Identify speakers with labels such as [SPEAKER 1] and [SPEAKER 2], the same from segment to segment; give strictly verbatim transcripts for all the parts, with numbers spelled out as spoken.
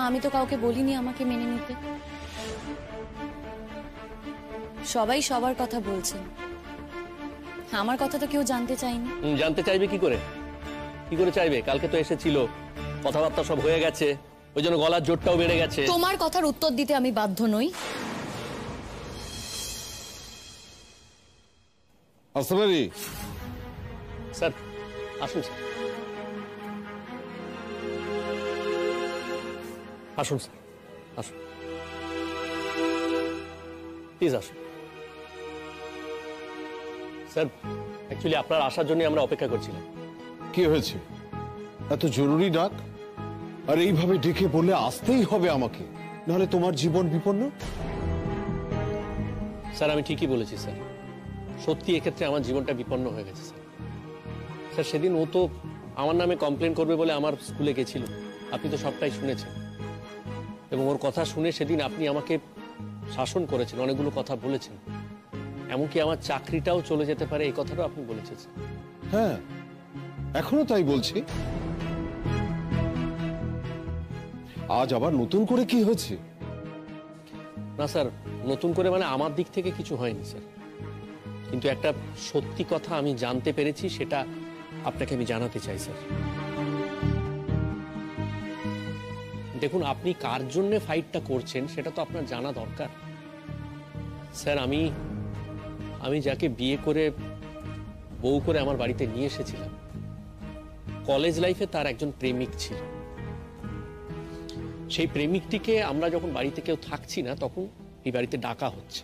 [SPEAKER 1] আমি তো কাউকে বলিনি আমাকে মেনে নিতে। সবাই সবার কথা বলছেন, আমার কথা তো কেউ জানতে চায়নি।
[SPEAKER 2] জানতে চাইবে কি করে? কি করে চাইবে? কালকে তো এসেছিল, কথাবার্তা সব হয়ে গেছে, ওই জন্য গলার জোরটাও বেড়ে গেছে।
[SPEAKER 1] তোমার কথার উত্তর দিতে আমি বাধ্য নই।
[SPEAKER 3] আসলে
[SPEAKER 2] স্যার আসুন, স্যার আসুন, স্যার আসুন, প্লিজ আসুন। স্যার অ্যাকচুয়ালি আপনার আসার জন্য আমরা অপেক্ষা করছিলাম।
[SPEAKER 3] কি হয়েছে? এত জরুরি ডাক, আর এইভাবে ডেকে বললে আসতেই হবে আমাকে, নাহলে তোমার জীবন বিপন্ন।
[SPEAKER 2] স্যার আমি ঠিকই বলেছি স্যার, সত্যি এক্ষেত্রে আমার জীবনটা বিপন্ন হয়ে গেছে স্যার। স্যার সেদিন ও তো আমার নামে কমপ্লেন করবে বলে আমার স্কুলে গেছিল, আপনি তো সবটাই শুনেছেন, এবং ওর কথা শুনে সেদিন আপনি আমাকে শাসন করেছেন, অনেকগুলো কথা বলেছেন, এমনকি আমার চাকরিটাও চলে যেতে পারে এই কথাটাও আপনি বলেছেন স্যার।
[SPEAKER 3] হ্যাঁ, এখনো তাই বলছি। আজ আবার নতুন করে কি হয়েছে?
[SPEAKER 2] না স্যার, নতুন করে মানে আমার দিক থেকে কিছু হয়নি স্যার, কিন্তু একটা সত্যি কথা আমি জানতে পেরেছি, সেটা আপনাকে আমি জানাতে চাই স্যার। দেখুন, আপনি কার জন্য ফাইটটা করছেন সেটা তো আপনার জানা দরকার স্যার। আমি আমি যাকে বিয়ে করে বউ করে আমার বাড়িতে নিয়ে এসেছিলাম, কলেজ লাইফে তার একজন প্রেমিক ছিল। সেই প্রেমিকটিকে আমরা যখন বাড়িতে কেউ থাকছি না তখন এই বাড়িতে ডাকা হচ্ছে।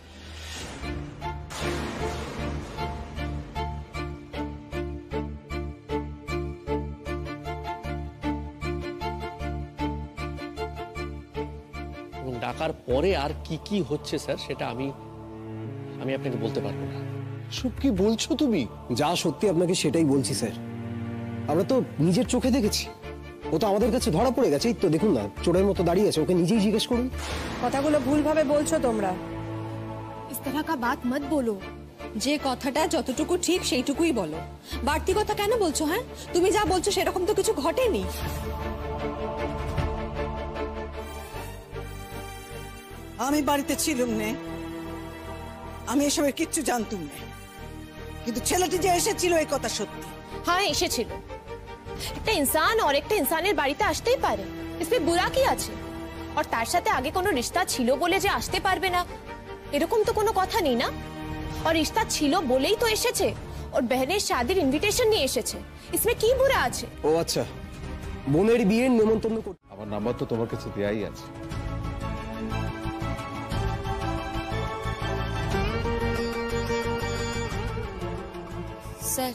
[SPEAKER 2] এবং ডাকার পরে আর কি কি হচ্ছে স্যার সেটা আমি আমি আপনাকে বলতে পারবো না।
[SPEAKER 3] সব কি বলছো তুমি?
[SPEAKER 4] যা সত্যি আপনাকে সেটাই বলছি স্যার, আমরা তো নিজের চোখে দেখেছি। ও তো আমাদের কাছে ধরা পড়ে গেছে, এই তো দেখুন না, চোরের মতো দাঁড়িয়ে আছে, ওকে নিজেই জিজ্ঞেস করুন।
[SPEAKER 5] কথাগুলো ভুলভাবে বলছো তোমরা।
[SPEAKER 6] इस तरह का बात मत बोलो।
[SPEAKER 5] যে কথাটা যতটুকু ঠিক সেইটুকুই বলো, বাড়তি কথা কেন বলছো? হ্যাঁ, তুমি যা বলছো সেরকম তো কিছু ঘটেনি।
[SPEAKER 7] আমি বাড়িতে ছিলাম না, আমি এসবের কিচ্ছু জানতুম না, কিন্তু ছেলেটি যে এসেছিল এই কথা সত্যি।
[SPEAKER 6] हाँ এসেছিল। একটা ইনসান আর একটা ইনসানের বাড়িতে আসতেই পারে, इसमें बुरा কি আছে? আর তার সাথে আগে কোনো রিশতা ছিল বলে যে আসতে পারবে না এরকম তো কোনো কথা নেই না। আর রিশতা ছিল বলেই তো এসেছে, আর বহনের শাদির ইনভিটেশন নিয়ে এসেছে, इसमें কি বুরা আছে?
[SPEAKER 4] ও আচ্ছা, বোনের বিয়ের নিমন্ত্রণ করতে।
[SPEAKER 3] আমার নাম্বার তো তোমার কাছে দেয়াই আছে।
[SPEAKER 1] স্যার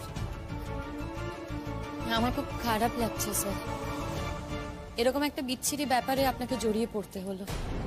[SPEAKER 1] আমার খুব খারাপ লাগছে স্যার, এরকম একটা বিচ্ছিরি ব্যাপারে আপনাকে জড়িয়ে পড়তে হলো।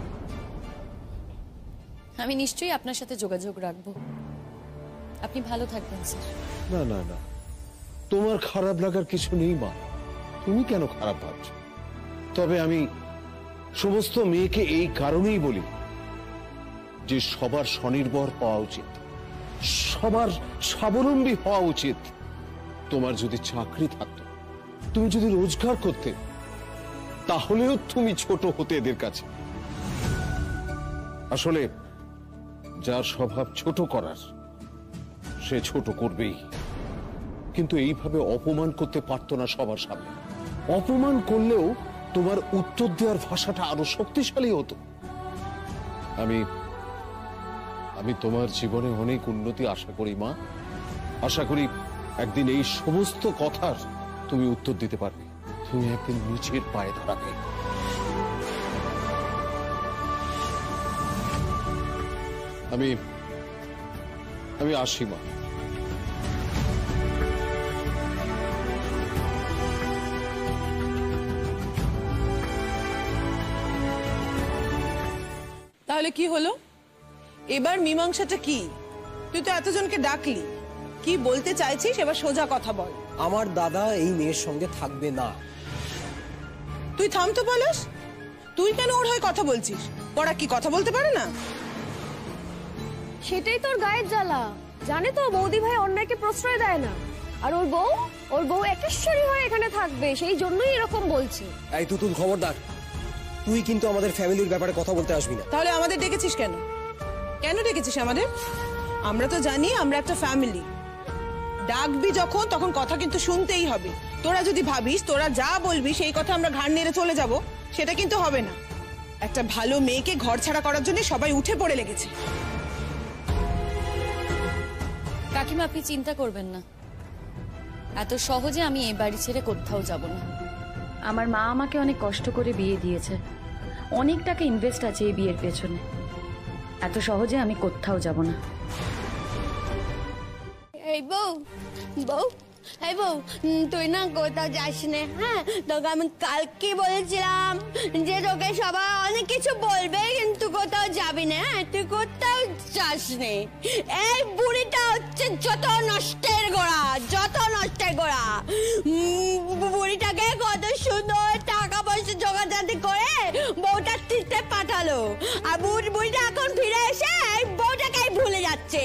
[SPEAKER 1] আমি নিশ্চয়ই আপনার সাথে যোগাযোগ রাখবো। আপনি ভালো থাকবেন স্যার।
[SPEAKER 3] না না না, তোমার খারাপ লাগার কিছু নেই মা, তুমি কেন খারাপ ভাবছো? তবে আমি সমস্ত মেয়েকে এই কারণেই বলি যে সবার স্বনির্ভর হওয়া উচিত, সবার স্বাবলম্বী হওয়া উচিত। তোমার যদি চাকরি থাকতো, তুমি যদি রোজগার করতে, তাহলেও তুমি ছোট হতে এদের কাছে। আসলে যার স্বভাব ছোট করার, সে ছোট করবেই, কিন্তু এইভাবে অপমান করতে পারতো না সবার সামনে। অপমান করলেও তোমার উত্তর দেওয়ার ভাষাটা আরো শক্তিশালী হতো। আমি আমি তোমার জীবনে অনেক উন্নতি আশা করি মা, আশা করি একদিন এই সমস্ত কথার তুমি উত্তর দিতে পারবে, তুমি একদিন নিচের পায়ে দাঁড়াবে। আমি আমি আসি মা।
[SPEAKER 7] তাহলে কি হলো এবার? মীমাংসাটা কি? তুই তো এতজনকে ডাকলি, কি বলতে চাইছিস এবার সোজা কথা বল।
[SPEAKER 4] আমার দাদা এই মেয়ের সঙ্গে থাকবে না।
[SPEAKER 7] তুই থাম তো বলস, তুই কেন ওর হয়ে কথা বলছিস? ওরা কি কথা বলতে পারে না?
[SPEAKER 8] সেটাই তোর গায়ের জ্বালা। জানে তো বৌদি ভাই অন্যায়কে প্রশ্রয় দেয় না, আর ওর বউ ওর বউ একেশ্বরী হয়ে এখানে থাকবে, সেই জন্যই এরকম বলছে।
[SPEAKER 4] এই তুতুল খবরদার, তুই কিন্তু আমাদের ফ্যামিলির ব্যাপারে কথা বলতে আসবি না।
[SPEAKER 9] তাহলে আমাদের ডেকেছিস কেন? কেন ডেকেছিস আমাদের? আমরা তো জানি আমরা একটা ফ্যামিলি। ডাকবি যখন তখন কথা কিন্তু শুনতেই হবে। তোরা যদি ভাবিস তোরা যা বলবি সেই কথা আমরা ঘাড় নেড়ে চলে যাব, সেটা কিন্তু হবে না। একটা ভালো মেয়েকে ঘর ছাড়া করার জন্য সবাই উঠে পড়ে লেগেছে।
[SPEAKER 1] কাকিমা আপনি চিন্তা করবেন না, এত সহজে আমি এই বাড়ি ছেড়ে কোথাও যাব না।
[SPEAKER 10] আমার মা আমাকে অনেক কষ্ট করে বিয়ে দিয়েছে, অনেক টাকা ইনভেস্ট আছে এই বিয়ের পেছনে। এত সহজে আমি কোথাও যাব না।
[SPEAKER 8] এই বউ, বউ, এই বউ, তুই না কোথাও যাস না, হ্যাঁ? তোকে আমি কালকে বলেছিলাম যে তোকে সবাই অনেক কিছু বলবে কিন্তু কোথাও যাবি না, হ্যাঁ? তুই কোথাও যাস নে। এই বুড়িটা হচ্ছে যত নষ্টের গোড়া, যত নষ্টের গোড়া। বুড়িটাকে কত সুন্দর টাকা পয়সা জোগাড় করে বউটা তীর্থে পাঠালো, আর বুড়িটা এখন ফিরে এসে এই বউটাকেই ভুলে যাচ্ছে।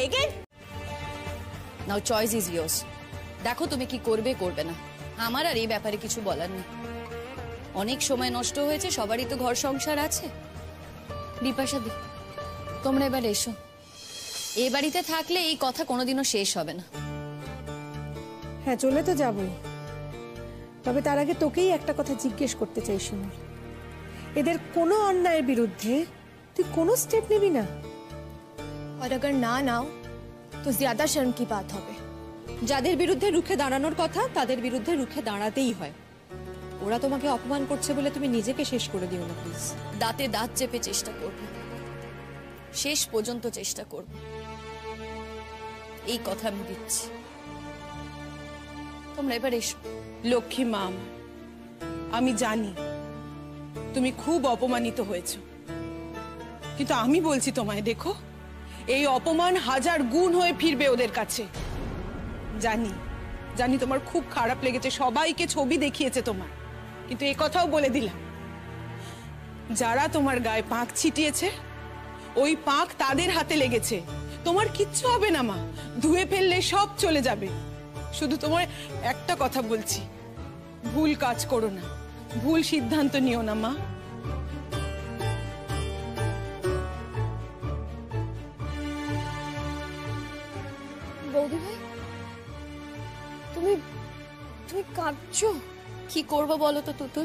[SPEAKER 1] Now choice is yours. দেখো তুমি কি করবে করবে না, আমার আর এই ব্যাপারে কিছু বলার নেই। অনেক সময় নষ্ট হয়েছে, সবারই তো ঘর সংসার আছে। বিপাশা দি, তোমরা এবার এসো। এ বাড়িতে থাকলে এই কথা কোনোদিনও শেষ হবে না।
[SPEAKER 11] হ্যাঁ, চলে তো যাবই, তবে তার আগে তোকেই একটা কথা জিজ্ঞেস করতে চাই শুনি। এদের কোনো অন্যায়ের বিরুদ্ধে তুই কোনো স্টেপ নিবি না?
[SPEAKER 6] और अगर ना नाओ तो ज्यादा शर्म की बात হবে।
[SPEAKER 5] যাদের বিরুদ্ধে রুখে দাঁড়ানোর কথা তাদের বিরুদ্ধে রুখে দাঁড়াতেই হয়। ওরা তোমাকে অপমান করছে বলে তুমি নিজেকে শেষ করে দিও না প্লিজ।
[SPEAKER 1] দাঁতে দাঁত চেপে চেষ্টা করব, শেষ পর্যন্ত চেষ্টা করব, এই কথা আমি দিচ্ছি। তোমরা এবার এসো।
[SPEAKER 9] লক্ষ্মী মা আমার, আমি জানি তুমি খুব অপমানিত হয়েছো, কিন্তু আমি বলছি তোমায়, দেখো এই অপমান হাজার গুণ হয়ে ফিরবে ওদের কাছে। জানি জানি তোমার খুব খারাপ লেগেছে, সবাইকে ছবি দেখিয়েছে তোমার, কিন্তু এই কথাও বলে দিলাম, যারা তোমার গায়ে পাঁক ছিটিয়েছে ওই পাঁক তাদের হাতে লেগেছে। তোমার কিচ্ছু হবে না মা, ধুয়ে ফেললে সব চলে যাবে। শুধু তোমার একটা কথা বলছি, ভুল কাজ করো না, ভুল সিদ্ধান্ত নিও না মা।
[SPEAKER 1] বৌদি ভাই, তুমি তুমি কাঁদছো? কি করবো বলো তো তুতুল?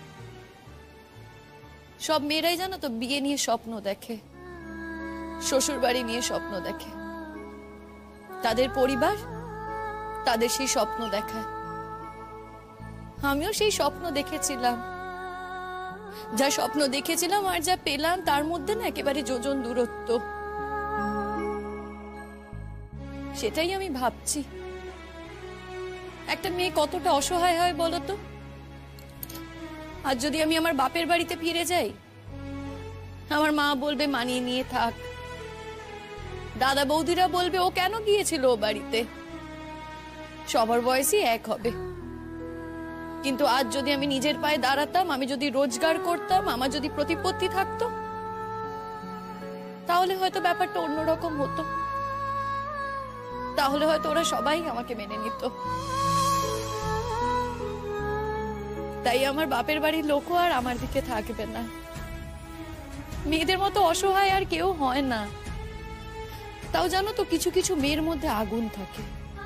[SPEAKER 1] সব মেয়েরাই জানো তো বিয়ে নিয়ে স্বপ্ন দেখে, শ্বশুর বাড়ি নিয়ে স্বপ্ন দেখে, তাদের পরিবার তাদের সেই স্বপ্ন দেখায়। আমিও সেই স্বপ্ন দেখেছিলাম, যা স্বপ্ন দেখেছিলাম আর যা পেলাম তার মধ্যে না একেবারে যোজন দূরত্ব। সেটাই আমি ভাবছি, একটা মেয়ে কতটা অসহায় হয় বলতো। আর যদি আমি আমার বাপের বাড়িতে ফিরে যাই, আমার মা বলবে মানিয়ে নিয়ে থাক, দাদা বৌদিরা বলবে ও কেন গিয়েছিল ও বাড়িতে, সবার বয়সই এক হবে। কিন্তু আজ যদি আমি নিজের পায়ে দাঁড়াতাম, আমি যদি রোজগার করতাম, আমার যদি প্রতিপত্তি থাকতো, তাহলে হয়তো ব্যাপারটা অন্যরকম হতো। তাহলে হয়তো ওরা সবাই আমাকে মেনে নিত। তাই আমার বাপের বাড়ির লোকও আর আমার দিকে থাকবে না। মেয়েদের মতো অসহায় আর কেউ হয় না। তাও জানো তো, কিছু কিছু মেয়ের মধ্যে আগুন থাকে,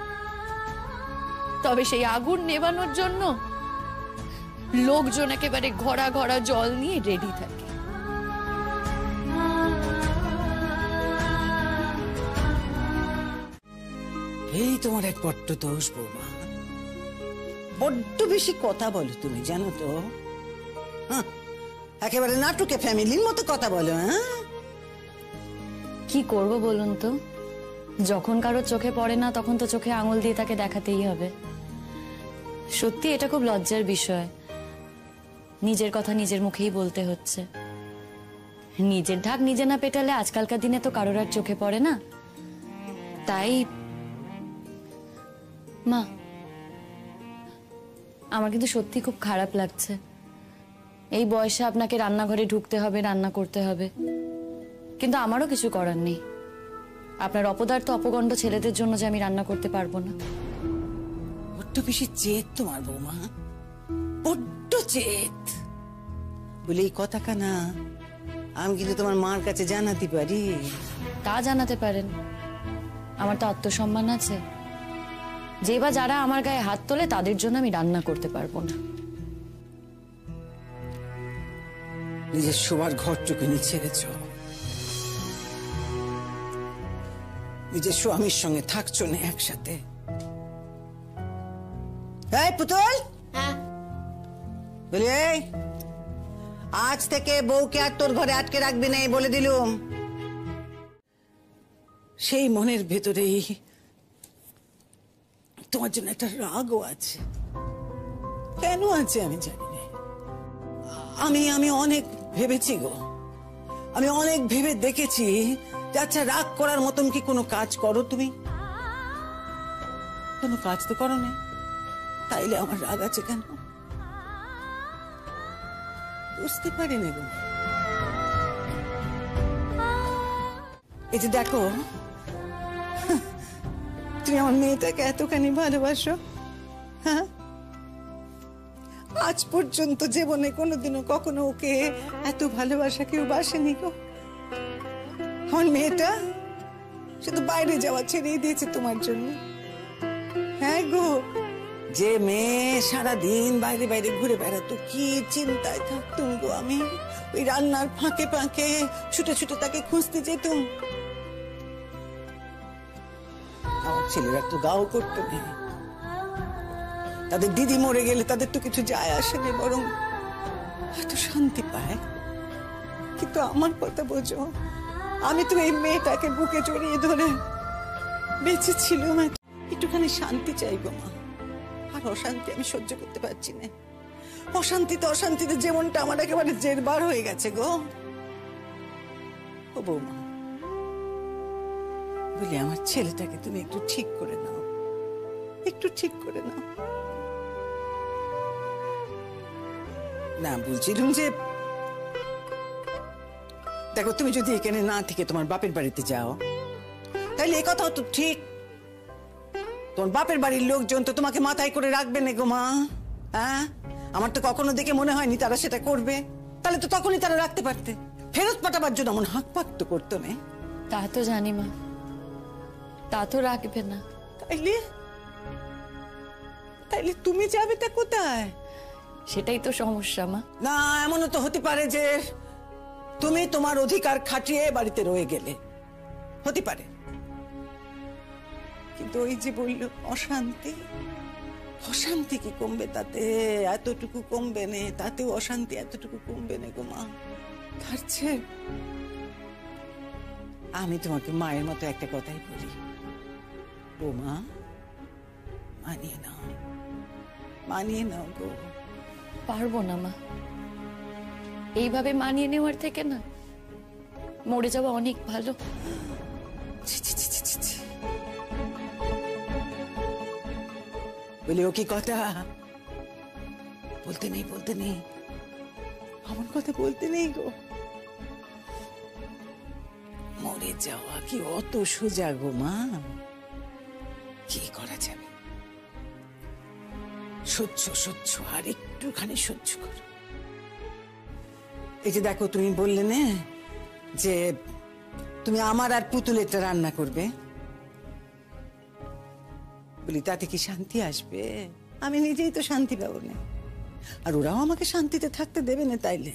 [SPEAKER 1] তবে সেই আগুন নেভানোর জন্য লোকজন একেবারে ঘড়া ঘড়া জল নিয়ে রেডি থাকে।
[SPEAKER 7] এই তোমার এক বড্ড দোষ বৌমা, বড্ড বেশি কথা বলো তুমি, জানো তো? হ্যাঁ, একেবারে নাটুকে ফ্যামিলির মতো কথা বলো। হ্যাঁ,
[SPEAKER 10] কি করব বলুন তো, যখন কারোর চোখে পড়ে না তখন তো চোখে আঙুল দিয়ে তাকে দেখাতেই হবে। সত্যি এটা খুব লজ্জার বিষয়, নিজের কথা নিজের মুখেই বলতে হচ্ছে। নিজের ঢাক নিজে না পেটালে আজকালকার দিনে তো কারোর আর চোখে পড়ে না। তাই মা, আমার কিন্তু সত্যি খুব খারাপ লাগছে। এই বয়সে আপনাকে রান্নাঘরে ঢুকতে হবে, রান্না করতে হবে, কিন্তু আমারও কিছু করার নেই। আপনার অপদার্থ অপগণ্ড ছেলেদের জন্য যে আমি রান্না করতে পারবো না।
[SPEAKER 7] বড্ড বেশি জেদ তোমার বৌমা, বড্ড জেদ। বলে এই কথা কানা আমি কিন্তু তোমার মার কাছে জানাতে পারি।
[SPEAKER 10] তা জানাতে পারেন, আমার তো আত্মসম্মান আছে। যে বা যারা আমার গায়ে হাত তোলে তাদের জন্য আমি রান্না করতে পারবো না।
[SPEAKER 7] নিজের শোবার ঘরটুকু নিয়ে ছেড়েছ, নিজের স্বামীর সঙ্গে থাকছো না একসাথে। এই পুতুল, বলি এই আজ থেকে বউকে আর তোর ঘরে আটকে রাখবি না বলে দিলুম। সেই মনের ভেতরেই তোমার জন্য একটা রাগও আছে। কেন আছে আমি জানি না। আমি আমি অনেক ভেবেছি গো, আমি অনেক ভেবে দেখেছি যে আচ্ছা রাগ করার মতন কি কোনো কাজ করো তুমি? কোনো কাজ তো করো না, তাইলে আমার রাগ আছে কেন বুঝতে পারি না গো। এই যে দেখো, তুমি আমার মেয়েটাকে এতখানি ভালোবাসো, হ্যাঁ? আজ পর্যন্ত জীবনে কোনোদিনও কখনো ওকে এত ভালোবাসা কেউ বাসেনি গো। আমার মেয়েটা শুধু বাইরে যাওয়া ছেড়েই দিয়েছে তোমার জন্য। হ্যাঁ গো, যে মেয়ে সারাদিন বাইরে বাইরে ঘুরে বেড়াতো, কি চিন্তায় থাকতুম গো আমি। ওই রান্নার ফাঁকে ফাঁকে ছুটে ছুটে তাকে খুঁজতে যেতুম। আমার ছেলেরা তো গাও করতো না, তাদের দিদি মরে গেলে তাদের তো কিছু যায় আসেনি, বরং হয়তো শান্তি পায়। কিন্তু আমার কথা বোঝো, আমি তো এই মেয়েটাকে বুকে জড়িয়ে ধরে বেঁচে ছিলাম। একটুখানি শান্তি চাইবো মা, আর অশান্তি আমি সহ্য করতে পারছি না। অশান্তিতে অশান্তিতে জীবনটা আমার একেবারে জেরবার হয়ে গেছে গো। ও বৌমা, বলি আমার ছেলেটাকে তুমি একটু ঠিক করে নাও, একটু ঠিক করে নাও না। বলছিলাম যে দেখো, তুমি যদি এখানে না থেকে তোমার বাপের বাড়িতে যাও, তাহলে এই কথাও তো ঠিক, তোমার বাপের বাড়ির লোকজন তো তোমাকে মাথায় করে রাখবে না গো মা। হ্যাঁ, আমার তো কখনো দেখে মনে হয়নি তারা সেটা করবে। তাহলে তো তখনই তারা রাখতে পারতে, ফেরত পাঠাবার জন্য এমন হাঁক পাক তো করতো না।
[SPEAKER 10] তা তো জানি মা, তা তো রাখবে না।
[SPEAKER 7] তাইলে তাইলে তুমি যাবে তা কোথায়?
[SPEAKER 10] সেটাই তো সমস্যা মা।
[SPEAKER 7] না, এমনও তো হতে পারে যে তুমি তোমার অধিকার খাটিয়ে বাড়িতে রয়ে গেলে, হতে পারে। কিন্তু ওই যে বলল অশান্তি, অশান্তি কি কমবে তাতে? এতটুকু কমবে না, তাতেও অশান্তি এতটুকু কমবে না গো মা। তার চেয়ে আমি তোমাকে মায়ের মতো একটা কথাই বলি, ও মা, মানিয়ে নাও, মানিয়ে নাও গো।
[SPEAKER 10] পারবো না মা, এইভাবে মানিয়ে নেওয়ার থেকে না মরে যাওয়া অনেক ভালো।
[SPEAKER 7] বলি ও কি কথা বলতে নেই, বলতে নেই, আমার কথা বলতে নেই গো। মরে যাওয়া কি অত সোজা গো মা? কি করা যাবে? সহ্য সহ্য আর একটুখানি সহ্য করো। এই যে দেখো, তুমি বললে না যে তুমি আমার আর পুতুলেরটা রান্না করবে, বলি তাতে কি শান্তি আসবে? আমি নিজেই তো শান্তি পাবো না, আর ওরাও আমাকে শান্তিতে থাকতে দেবে না। তাইলে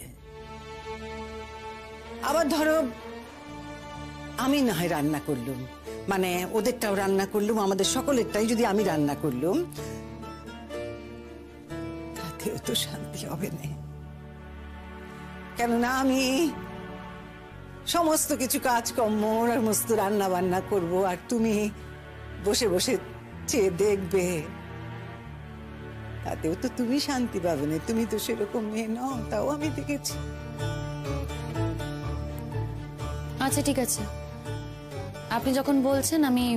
[SPEAKER 7] আবার ধরো আমি না হয় রান্না করলুম, মানে ওদেরটাও রান্না করলুম, আমাদের সকলেরটাই যদি আমি রান্না করলুম, তাতেও তো শান্তি হবে না। কেননা আমি সমস্ত কিছু কাজকর্ম, সমস্ত রান্না বান্না করব, আর তুমি বসে বসে চেয়ে দেখবে, তাতেও তো তুমি শান্তি পাবে না। তুমি তো সেরকম মেয়ে নও, তাও আমি দেখেছি।
[SPEAKER 10] আচ্ছা ঠিক আছে, আপনি যখন বলছেন আমি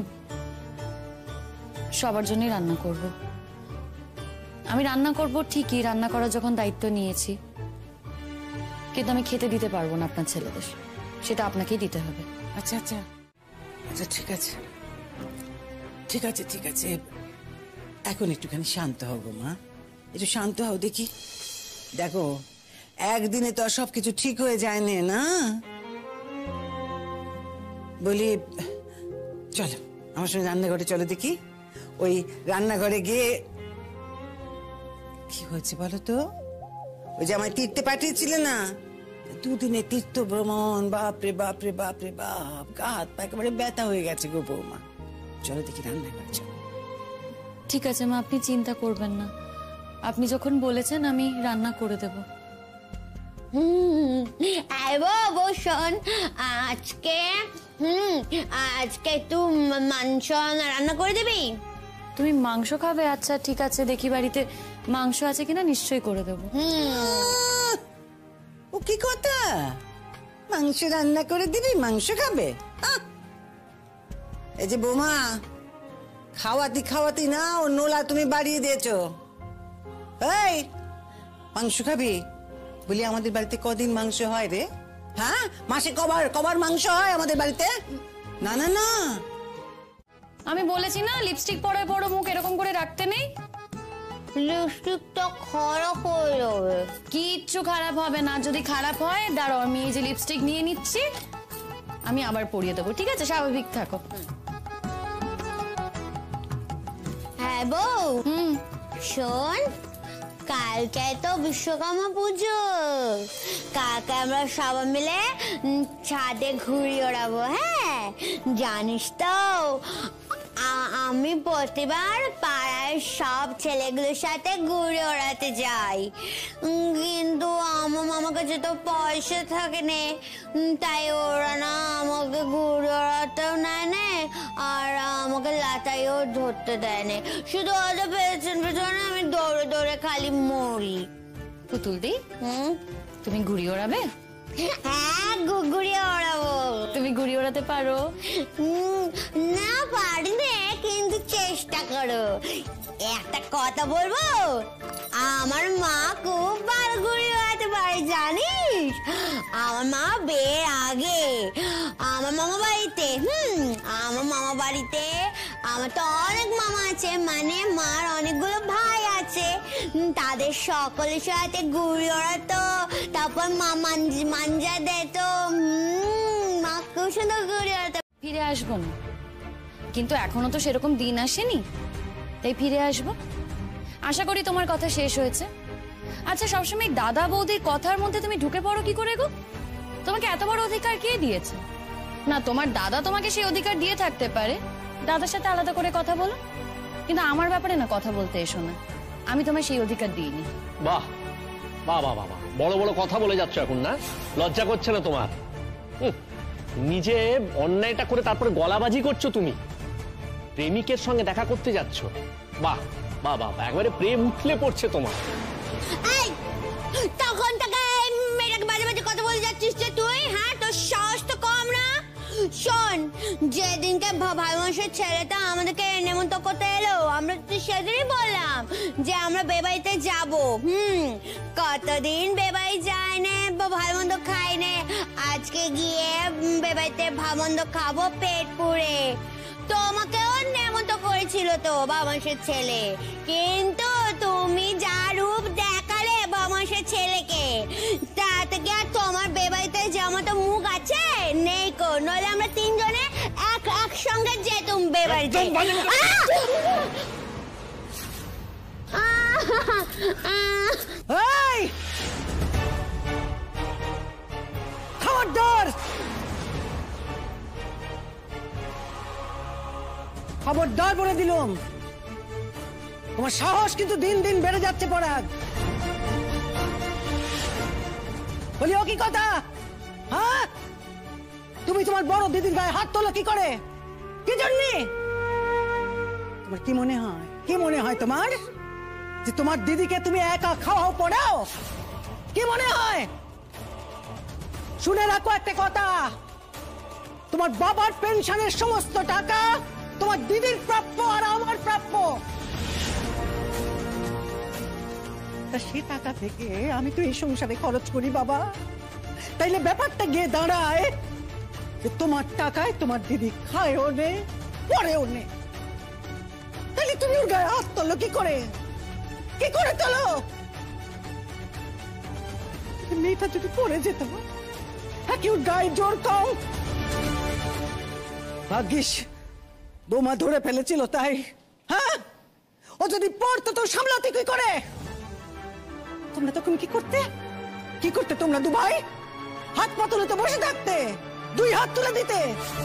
[SPEAKER 10] সবার জন্যই রান্না করব। আমি রান্না করব ঠিকই, রান্না করার যখন দায়িত্ব নিয়েছি, কিন্তু আমি খেতে দিতে পারবো না আপনার ছেলেদের, সেটা আপনাকেই দিতে হবে।
[SPEAKER 7] আচ্ছা আচ্ছা আচ্ছা ঠিক আছে, ঠিক আছে ঠিক আছে এখন একটুখানি শান্ত হও গো মা, একটু শান্ত হও দেখি। দেখো, একদিনে তো আর সবকিছু ঠিক হয়ে যায় না না। বলি চলো আমার সঙ্গে রান্নাঘরে চলো দেখি। ওই রান্নাঘরে গিয়ে কি হয়েছে বলো তো? ওই যে আমায় তীর্থে পাঠিয়েছিলে না, দুদিনে তীর্থ ভ্রমণ, বাপরে বাপরে বাপরে বাপ, গা হাত পা একেবারে ব্যথা হয়ে গেছে গো বৌমা। চলো দেখি রান্নাঘরে চলো।
[SPEAKER 10] ঠিক আছে মা, আপনি চিন্তা করবেন না, আপনি যখন বলেছেন আমি রান্না করে দেব।
[SPEAKER 8] হুম বউ শোন, আজকে হুম আজকে একটু মাংস রান্না করে দিবি।
[SPEAKER 10] তুমি মাংস খাবে? আচ্ছা ঠিক আছে, দেখি বাড়িতে মাংস আছে কিনা, নিশ্চয়ই করে দেবো।
[SPEAKER 7] ও কি কথা, মাংস রান্না করে দিবি, মাংস খাবে? এই যে বৌমা, খাওয়াতি খাওয়াতি না ও নোলা তুমি বাড়িয়ে দিয়েছো। এই মাংস খাবি বলি? আমাদের বাড়িতে কদিন মাংস হয় রে? হ্যাঁ, মাসে কবার কবার মাংস হয় আমাদের বাড়িতে? না না না,
[SPEAKER 10] আমি বলেছি না লিপস্টিক পরে পরো, মুখ এরকম করে রাখতে নেই।
[SPEAKER 8] লিপস্টিকটা খারাপ হয়ে যাবে।
[SPEAKER 10] কিচ্ছু খারাপ হবে না, যদি খারাপ হয় দাঁড়াও আমি এই যে লিপস্টিক নিয়ে নিচ্ছি, আমি আবার পরিয়ে দেবো, ঠিক আছে? স্বাভাবিক থাকো।
[SPEAKER 8] হ্যাঁ বউ, হুম শোন, কালকে তো বিশ্বকর্মা পুজো, কালকে আমরা সবাই মিলে ছাদে ঘুড়ি ওড়াবো। হ্যাঁ জানিস তো আমি প্রতিবার পাড়ার সব ছেলেগুলোর সাথে ঘুরে ওড়াতে যাই, কিন্তু আমার মামার কাছে তো পয়সা থাকে না, তাই ওরা না আমাকে ঘুরে ওড়াতেও নেয় না আর আমাকে লাটাইও ধরতে দেয় না, শুধু ওদের পেছন পেছনে আমি দৌড়ে দৌড়ে খালি মরি।
[SPEAKER 10] পুতুল দি, হুম তুমি ঘুড়ি ওড়াবে?
[SPEAKER 8] হ্যাঁ ঘুড়ি ওড়াবো।
[SPEAKER 10] তুমি ঘুড়ি ওড়াতে পারো?
[SPEAKER 8] না পারি না, কিন্তু চেষ্টা করো। একটা কথা বলবো, আমার মা খুব ভালো ঘুড়ি ওড়াতে পারে জানিস। আমার মা বিয়ের আগে আমার মামা বাড়িতে, হুম আমার মামা বাড়িতে আমার তো অনেক মামা আছে, মানে মার অনেকগুলো ভাই আছে, তাদের সকলের সাথে ঘুড়ি ওড়াতো, তারপর মা মাঞ্জা দিত, মা খুব সুন্দর ঘুড়ি ওড়াতো।
[SPEAKER 10] ফিরে আসবো না, কিন্তু এখনো তো সেরকম দিন আসেনি, তাই ফিরে আসবো। আশা করি তোমার কথা শেষ হয়েছে। আচ্ছা সবসময় দাদা বৌদির কথার মধ্যে তুমি ঢুকে পড়ো কি করে গো? তোমাকে এত বড় অধিকার কে দিয়েছে? না তোমার দাদা তোমাকে সেই অধিকার দিয়ে থাকতে পারে, দাদার সাথে আলাদা করে কথা বলো, কিন্তু আমার ব্যাপারে না কথা বলতে এসো না, আমি তোমায় সেই অধিকার দিইনি।
[SPEAKER 2] বাহ বাহ বাহ বাহ, বড় বড় কথা বলে যাচ্ছ এখন, না লজ্জা করছে না তোমার? নিজে অন্যায়টা করে তারপরে গলাবাজি করছো তুমি, প্রেমিকের সঙ্গে দেখা করতে যাচ্ছ। বাহ বাহ বাহ, একবারে প্রেম উঠলে পড়ছে তোমার।
[SPEAKER 8] তখন থেকে মেয়েটাকে বাজে বাজে কথা বলে যাচ্ছিস যে তুই, হ্যাঁ তোর সাহস তো কম না। শোন, যেদিনকে ভাই মাসের ছেলেটা আমাদেরকে নেমন্তন্ন করতে এলো, আমরা তো সেদিনই বললাম যে আমরা বেবাড়িতে যাব। হুম কতদিন বেবাড়ি যায় না, ভাই মন্দ খাই না, আজকে গিয়ে বেবাড়িতে ভামন্দ খাবো পেট পুড়ে। তোমাকেও নেমন্তন্ন করেছিল তো বামাসের ছেলে, কিন্তু তুমি যা রূপ দেখালে বামাসের ছেলেকে, তাতে কি আর তোমার বেবাড়িতে যেমন তো মুখ আছে নেই কো, নইলে আমরা তিনজনে এক একসঙ্গে যেতুম বেবাড়িতে।
[SPEAKER 7] খবরদার, খবরদার বলে দিলাম, তোমার সাহস কিন্তু দিন দিন বেড়ে যাচ্ছে পরাগ। বলি ও কি কথা, হ্যাঁ তুমি তোমার বড় দিদির গায়ে হাত তোলো কি করে, কি জন্য? তোমার কি মনে হয়, কি মনে হয় তোমার যে তোমার দিদিকে তুমি একা খাওয়াও পড়াও? কি মনে হয়? শুনে রাখো একটা কথা, তোমার বাবার পেনশনের সমস্ত টাকা তোমার দিদির প্রাপ্য আর আমার প্রাপ্য। তা সে টাকা থেকে আমি তো এই সংসারে খরচ করি বাবা, তাইলে ব্যাপারটা গিয়ে দাঁড়ায় যে তোমার টাকায় তোমার দিদি খায়ও নে পরেও নে, তাইলে তুমি ওর গায়ে হাত তোলো কি করে, কি করে তোলো? মেয়েটা যদি পড়ে যেত, কেউ গায়ে জোর কম। ভাগ্যিস বোমা ধরে ফেলেছিল তাই। হ্যাঁ, ও যদি পড়তো তো সামলাতে কি করে? তোমরা তখন কি করতে? কি করতে তোমরা দু ভাই? হাত পা তুলে তো বসে থাকতে, দুই হাত তুলে দিতে।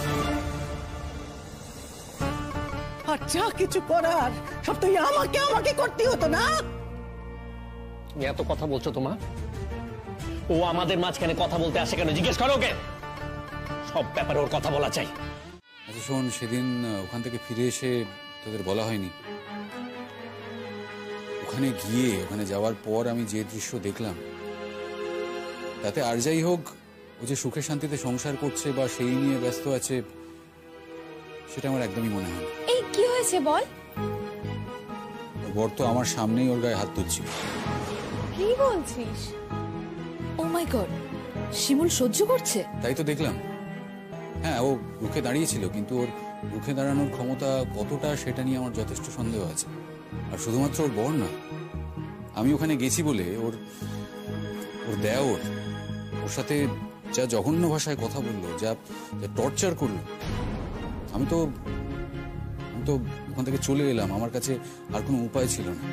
[SPEAKER 7] আর যা কিছু করার সব তো আমাকে আমাকে করতে হতো না?
[SPEAKER 2] তুমি এত কথা বলছো তোমা? ও আমাদের মাঝখানে কথা বলতে আসে কেন? জিজ্ঞেস করো ওকে। সব ব্যাপারে ওর কথা বলা চাই।
[SPEAKER 12] আচ্ছা শোন, সেদিন ওখান থেকে ফিরে এসে তোদের বলা হয়নি, ওখানে গিয়ে ওখানে যাওয়ার পর আমি যে দৃশ্য দেখলাম, তাতে আর যাই হোক ও যে সুখে শান্তিতে সংসার করছে বা সেই নিয়ে ব্যস্ত আছে, সেটা আমার একদমই মনে হয় না।
[SPEAKER 6] এই কি হয়েছে বল?
[SPEAKER 12] ওর বর তো আমার সামনেই ওর গায়ে হাত তুলছিল।
[SPEAKER 6] কি বলছিস?
[SPEAKER 10] ও মাই গড, শিমুল সহ্য করছে?
[SPEAKER 12] তাই তো দেখলাম। হ্যাঁ, ও রুখে দাঁড়িয়েছিল, কিন্তু ওর রুখে দাঁড়ানোর ক্ষমতা কতটা সেটা নিয়ে আমার যথেষ্ট সন্দেহ আছে। আর শুধুমাত্র ওর বর নয়, আমি ওখানে গেছি বলে ওর ওর দেওর ওর সাথে যা জঘন্য ভাষায় কথা বললো, যা টর্চার করলো, আমি তো আমি তো ওখান থেকে চলে এলাম। আমার কাছে আর কোনো উপায় ছিল না।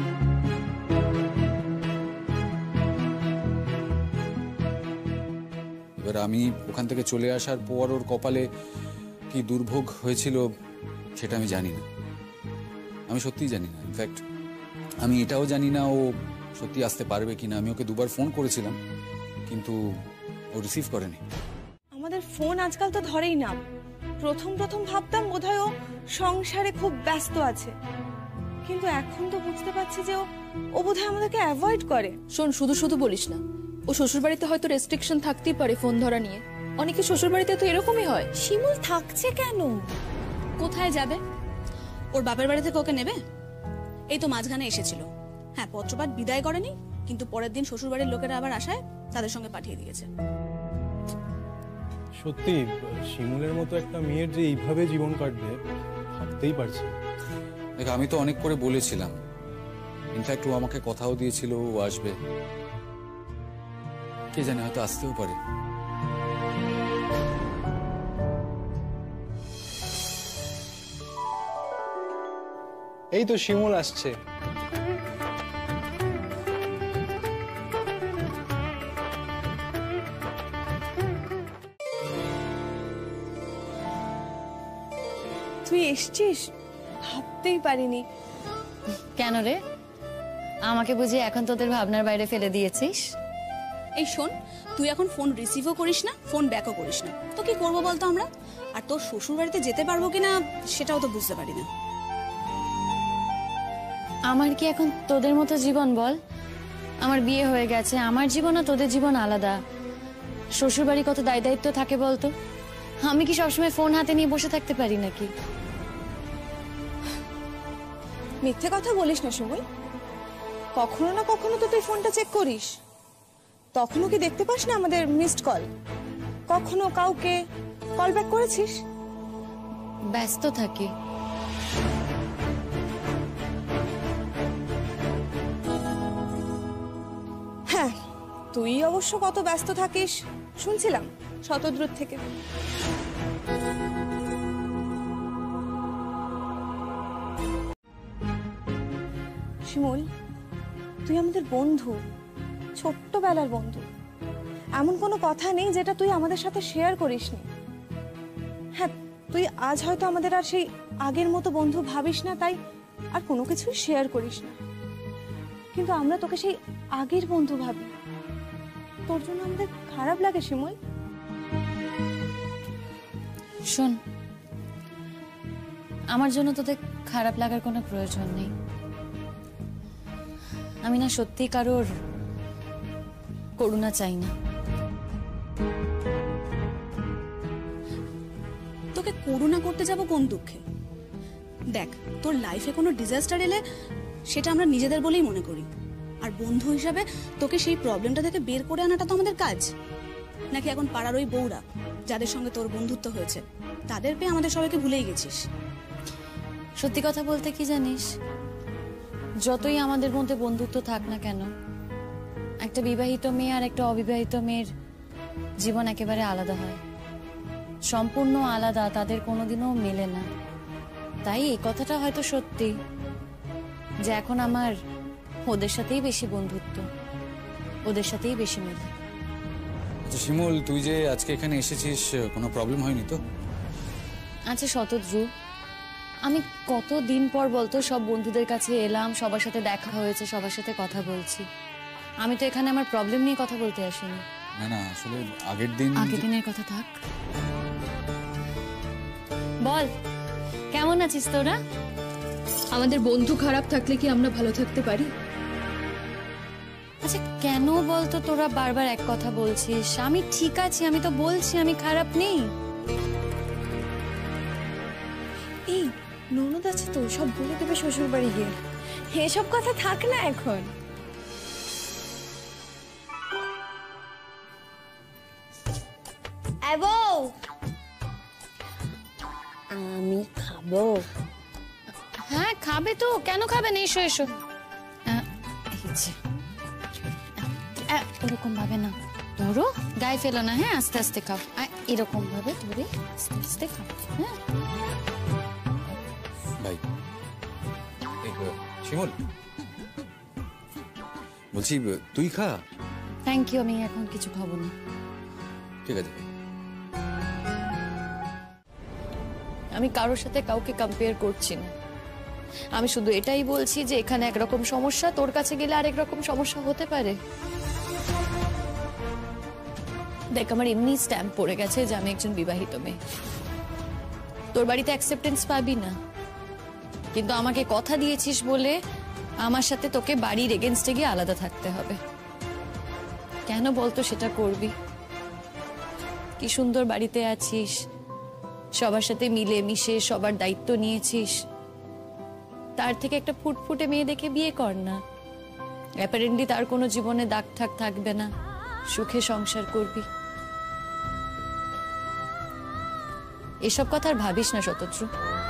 [SPEAKER 12] এবার আমি ওখান থেকে চলে আসার পর ওর কপালে কি দুর্ভোগ হয়েছিল সেটা আমি জানি না। আমি সত্যিই জানি না। ইনফ্যাক্ট আমি এটাও জানি না ও সত্যি আসতে পারবে কিনা। আমি ওকে দুবার ফোন করেছিলাম, কিন্তু ও রিসিভ করেনি।
[SPEAKER 13] আমাদের ফোন আজকাল তো ধরেই না। প্রথম প্রথম ভাবতাম বোধহয় ও সংসারে খুব ব্যস্ত আছে, কিন্তু এখন তো বুঝতে পারছি যে ও ও বোধহয় আমাদেরকে অ্যাভয়েড করে।
[SPEAKER 5] শোন, শুধু শুধু বলিস না। ও শ্বশুরবাড়িতে হয়তো রেস্ট্রিকশন থাকতেই পারে ফোন ধরা নিয়ে। অনেকে শ্বশুরবাড়িতে তো এরকমই হয়।
[SPEAKER 13] শিমুল থাকছে কেন?
[SPEAKER 14] কোথায় যাবে? ওর বাপের বাড়ি থেকে ওকে নেবে? এই তো মাঝখানে এসেছিল। হ্যাঁ, পত্রপাঠ বিদায় করেনি, কিন্তু পরের দিন শ্বশুরবাড়ির লোকেরা আবার আসায় তাদের সঙ্গে পাঠিয়ে দিয়েছে।
[SPEAKER 15] সত্যি শিমুলের মতো একটা মেয়ের যে এইভাবে জীবন কাটবে ভাবতেই পারছি।
[SPEAKER 12] দেখ, আমি তো অনেক করে বলেছিলাম। ইনফ্যাক্ট ও আমাকে কথাও দিয়েছিল ও আসবে। কে জানে, হয়তো আসতেও পারে।
[SPEAKER 15] এই তো শিমুল আসছে।
[SPEAKER 13] তুই এসছিস? ভাবতেই পারিনি।
[SPEAKER 10] কেন রে, আমাকে বুঝি এখন তোদের ভাবনার বাইরে ফেলে দিয়েছিস?
[SPEAKER 14] এই শোন, তুই এখন ফোন রিসিভও করিস না, ফোন ব্যাকও করিস না, তো কি করবো বলতো আমরা? আর তোর শ্বশুর বাড়িতে যেতে পারবো কিনা সেটাও তো বুঝতে পারি না।
[SPEAKER 10] আমার কি এখন তোদের মতো জীবন বল? আমার বিয়ে হয়ে গেছে, আমার জীবন আর তোদের জীবন আলাদা। শ্বশুর বাড়ি কত দায় দায়িত্ব থাকে বলতো? আমি কি সবসময় ফোন হাতে নিয়ে বসে থাকতে পারি নাকি?
[SPEAKER 13] মিথ্যে কথা বলিস না শিমুল। কখনো না কখনো তো তুই ফোনটা চেক করিস। তখনও কি দেখতে পাস না আমাদের মিসড কল? কখনো কাউকে কল ব্যাক করেছিস?
[SPEAKER 10] ব্যস্ত থাকি।
[SPEAKER 13] হ্যাঁ, তুই অবশ্য কত ব্যস্ত থাকিস শুনছিলাম শতদ্রুত থেকে। শিমুল, তুই আমাদের বন্ধু, ছোট্টবেলার বন্ধু। এমন কোনো কথা নেই যেটা তুই আমাদের সাথে শেয়ার করিসনি। হ্যাঁ, তুই আজ হয়তো আমাদের আর সেই আগের মতো বন্ধু ভাবিস না, তাই আর কোনো কিছু শেয়ার করিস না, কিন্তু আমরা তোকে সেই আগের বন্ধু ভাবি। তোর জন্য আমাদের খারাপ লাগে শিমুল।
[SPEAKER 10] শোন, আমার জন্য তোদের খারাপ লাগার কোনো প্রয়োজন নেই। আমি না সত্যি কারোর করুণা চাই না।
[SPEAKER 14] তোকে করুণা করতে যাব কোন দুঃখে? দেখ, তোর লাইফে কোনো ডিজাস্টার এলে সেটা আমরা নিজেদের বলেই মনে করি, আর বন্ধু হিসাবে তোকে সেই প্রবলেমটা থেকে বের করে আনাটা তো আমাদের কাজ। নাকি এখন পাড়ার ওই বউরা যাদের সঙ্গে তোর বন্ধুত্ব হয়েছে তাদের পেয়ে আমাদের সবাইকে ভুলেই গেছিস?
[SPEAKER 10] সত্যি কথা বলতে কি জানিস, যতই আমাদের মধ্যে বন্ধুত্ব থাক না কেন, একটা বিবাহিত মেয়ে আর একটা অবিবাহিত মেয়ের জীবন একেবারে আলাদা হয়, সম্পূর্ণ আলাদা, তাদের কোনোদিনও মেলে না। তাই এই কথাটা হয়তো সত্যি যে এখন আমার ওদের সাথেই বেশি বন্ধুত্ব, ওদের সাথেই বেশি মেলে।
[SPEAKER 12] আচ্ছা শিমুল, তুই যে আজকে এখানে এসেছিস, কোনো প্রবলেম হয়নি তো?
[SPEAKER 10] আচ্ছা শতদ্রু, আমি কতদিন পর বলতো সব বন্ধুদের কাছে এলাম, সবার সাথে দেখা হয়েছে, সবার সাথে কথা বলছি। আমি তো এখানে আমার প্রবলেম নিয়ে কথা বলতে আসিনি।
[SPEAKER 12] না না, আসলে আগের দিন
[SPEAKER 10] আগের দিনের কথা থাক, বল কেমন আছিস তোরা?
[SPEAKER 1] আমাদের বন্ধু খারাপ থাকলে কি আমরা ভালো থাকতে পারি?
[SPEAKER 10] আচ্ছা কেন বলতো তোরা বারবার এক কথা বলছিস? আমি ঠিক আছি, আমি তো বলছি আমি খারাপ নেই।
[SPEAKER 13] এই ননদ আছে তো, সব বলে দেবে শ্বশুর বাড়ি গিয়ে। এসব কথা থাক না এখন।
[SPEAKER 8] বউ, আমি খাবো।
[SPEAKER 10] হ্যাঁ খাবে তো, কেন খাবে না? এসো এসো। আহ, এই যে। আহ, এরকম ভাবে না, ধরো গায়ে ফেলো না, হ্যাঁ আস্তে আস্তে খাও। আহ, এরকম ভাবে ধরে আস্তে আস্তে খাও। হ্যাঁ
[SPEAKER 12] ভাই, শিমুল বলছি তুই খা।
[SPEAKER 10] থ্যাংক ইউ, আমি এখন কিছু খাবো না।
[SPEAKER 12] ঠিক আছে।
[SPEAKER 1] আমি কারোর সাথে কাউকে কম্পেয়ার করছি না, আমি শুধু এটাই বলছি যে এখানে একরকম সমস্যা, তোর কাছে গেলে আরেক রকম সমস্যা হতে পারে। দেখ, আমার এমনি স্ট্যাম্প পড়ে গেছে যে আমি একজন বিবাহিত মেয়ে, তোর বাড়িতে অ্যাকসেপ্টেন্স পাবি না, কিন্তু আমাকে কথা দিয়েছিস বলে আমার সাথে তোকে বাড়ির এগেনস্টে গিয়ে আলাদা থাকতে হবে। কেন বলতো সেটা করবি? কি সুন্দর বাড়িতে আছিস, সবার সাথে মিলে মিশে সবার দায়িত্ব নিয়েছিস, তার থেকে একটা ফুটফুটে মেয়ে দেখে বিয়ে কর না। অ্যাপারেন্টলি তার কোনো জীবনে দাগ ঠাক থাকবে না, সুখে সংসার করবি। এসব কথা আর ভাবিস না শতদ্রু,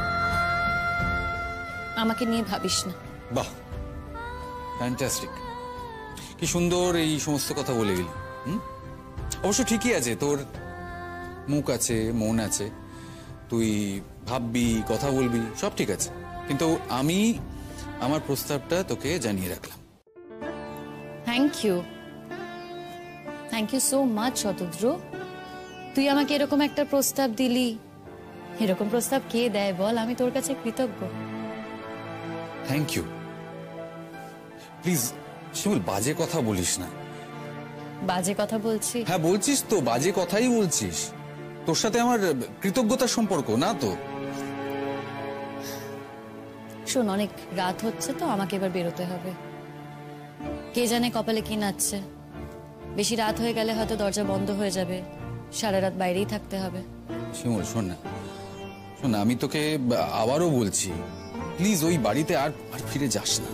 [SPEAKER 1] আমাকে নিয়ে ভাবিস না।
[SPEAKER 12] বাহ, ফ্যান্টাস্টিক, কি সুন্দর এই সমস্ত কথা বলে গেলি। হুম, অবশ্য ঠিকই আছে, তোর মুখ আছে, মন আছে, তুই ভাববি, কথা বলবি, সব ঠিক আছে, কিন্তু আমি আমার প্রস্তাবটা তোকে জানিয়ে রাখলাম।
[SPEAKER 10] Thank you, thank you so much Shatadru. তুই আমাকে এরকম একটা প্রস্তাব দিলি, এরকম প্রস্তাব কে দেয় বল? আমি তোর কাছে কৃতজ্ঞ।
[SPEAKER 12] Thank you. প্লিজ শিমুল, বাজে কথা বলিস না।
[SPEAKER 10] বাজে কথা বলছি?
[SPEAKER 12] হ্যাঁ বলছিস তো, বাজে কথাই বলছিস। তোর সাথে আমার কৃতজ্ঞতার সম্পর্ক না তো।
[SPEAKER 10] শোন, অনেক রাত হচ্ছে তো, আমাকে এবার বেরোতে হবে। কে জানে কপালে কি নাচছে, বেশি রাত হয়ে গেলে হয়তো দরজা বন্ধ হয়ে যাবে, সারা রাত বাইরেই থাকতে হবে।
[SPEAKER 12] শিমুল শোন না, শোন না, আমি তোকে আবারও বলছি, প্লিজ ওই বাড়িতে আর আর ফিরে যাস না।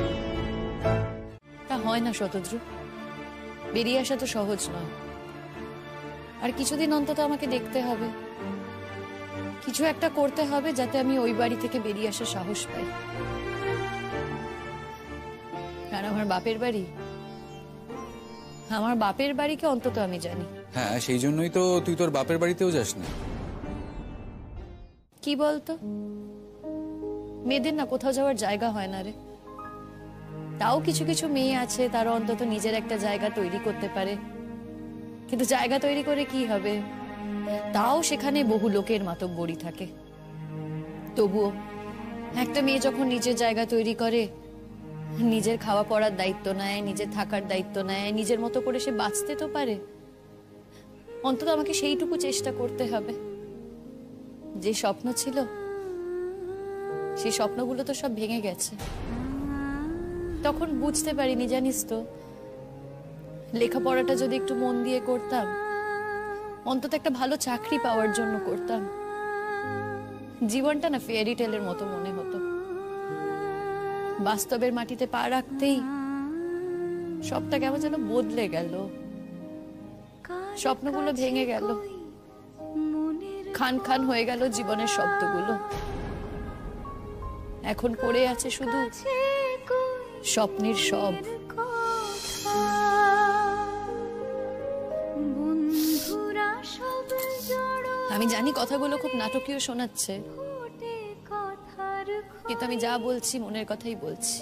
[SPEAKER 1] তা হয় না শতদ্রু, বেরিয়ে আসা তো সহজ নয়, আর কিছুদিন অন্তত আমাকে দেখতে হবে, কিছু একটা করতে হবে যাতে আমি ওই বাড়ি থেকে বেরিয়ে আসার সাহস পাই। আর আমার বাপের বাড়ি, আমার বাপের বাড়িকে অন্তত আমি জানি।
[SPEAKER 12] হ্যাঁ, সেই জন্যই তো তুই তোর বাপের বাড়িতেও যাস না।
[SPEAKER 1] কি বলতো, মেয়েদের না কোথাও যাওয়ার জায়গা হয় না রে। তাও কিছু কিছু মেয়ে আছে, তারা অন্তত নিজের একটা জায়গা তৈরি করতে পারে, কিন্তু জায়গা তৈরি করে কি হবে? তাও সেখানে বহু লোকের মাতব্বরি থাকে। তবুও একটা মেয়ে যখন নিজের জায়গা তৈরি করে, নিজের খাওয়া পড়ার দায়িত্ব নেয়, নিজের থাকার দায়িত্ব নেয়, নিজের মতো করে সে বাঁচতে তো পারে। অন্তত আমাকে সেইটুকু চেষ্টা করতে হবে। যে স্বপ্ন ছিল, সেই স্বপ্নগুলো তো সব ভেঙে গেছে। তখন বুঝতে পারিনি, জানিস তো, লেখাপড়াটা যদি একটু মন দিয়ে করতাম, অন্তত একটা ভালো চাকরি পাওয়ার জন্য করতাম, জীবনটা না ফেয়ারি টেলের মতো মনে হতো। বাস্তবের মাটিতে পা রাখতেই সবটা কেমন যেন বদলে গেল, স্বপ্নগুলো ভেঙে গেল, খান খান হয়ে গেল জীবনের শব্দগুলো। এখন পড়ে আছে শুধু স্বপ্নের সব। আমি জানি কথাগুলো খুব নাটকীয় শোনাচ্ছে, কিন্তু আমি যা বলছি মনের কথাই বলছি।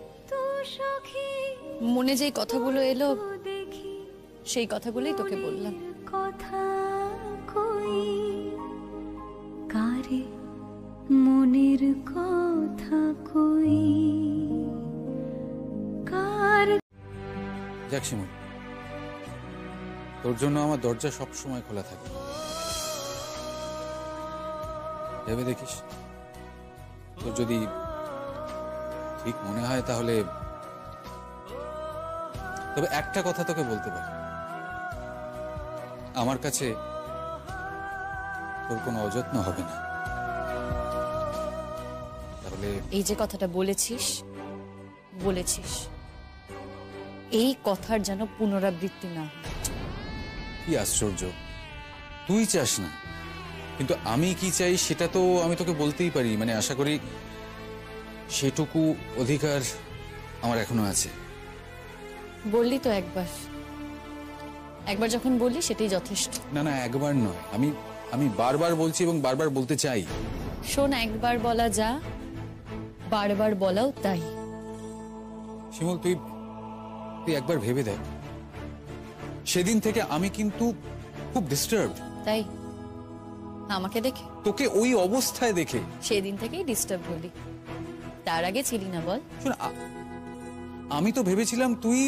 [SPEAKER 1] মনে যেই কথাগুলো এলো সেই কথাগুলোই তোকে বললাম।
[SPEAKER 16] কথা কই কারে মনের কথা কই কার।
[SPEAKER 12] যাক শিমুল, তোর জন্য আমার দরজা সব সময় খোলা থাকে। ভেবে দেখিস, তোর যদি ঠিক মনে হয় তাহলে, তবে একটা কথা তোকে বলতে পারি, আমার কাছে তোর কোনো অযত্ন হবে না। তাহলে
[SPEAKER 1] এই যে কথাটা বলেছিস বলেছিস এই কথার যেন পুনরাবৃত্তি না হয়।
[SPEAKER 12] কি আশ্চর্য, তুই চাস না, কিন্তু আমি কি চাই সেটা তো আমি তোকে বলতেই পারি। মানে আশা করি সেটুকু অধিকার আমার এখনো আছে।
[SPEAKER 1] বললি তো একবার, একবার যখন বললি সেটাই যথেষ্ট।
[SPEAKER 12] না না, একবার নয়, আমি আমি বারবার বলছি এবং বারবার বলতে চাই।
[SPEAKER 1] শোন, একবার বলা যা, বারবার বলাও তাই।
[SPEAKER 12] শিমুল, তুই তুই একবার ভেবে দেখ, সেদিন থেকে আমি কিন্তু খুব ডিস্টার্বড।
[SPEAKER 1] তাই আমাকে দেখে?
[SPEAKER 12] তোকে ওই অবস্থায় দেখে
[SPEAKER 1] সেদিন থেকেই ডিস্টার্ব হলি, তার আগে ছিলি না বল?
[SPEAKER 12] শোন, আমি তো ভেবেছিলাম তুই